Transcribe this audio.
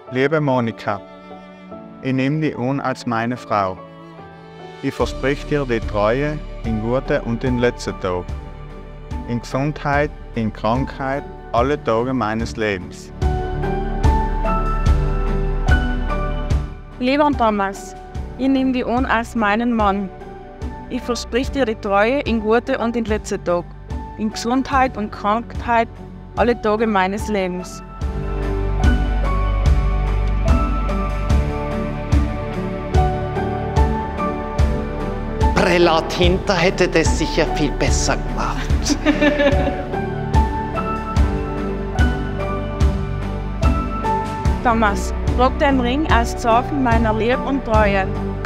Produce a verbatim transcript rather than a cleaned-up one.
Liebe Monika, ich nehme dich an als meine Frau. Ich verspreche dir die Treue in guten und in letzten Tagen, in Gesundheit, in Krankheit, alle Tage meines Lebens. Lieber Thomas, ich nehme dich an als meinen Mann. Ich verspreche dir die Treue in guten und in letzten Tagen, in Gesundheit und Krankheit, alle Tage meines Lebens. Prälat Hinter hätte das sicher viel besser gemacht. Thomas, trag den Ring als Zeichen meiner Liebe und Treue.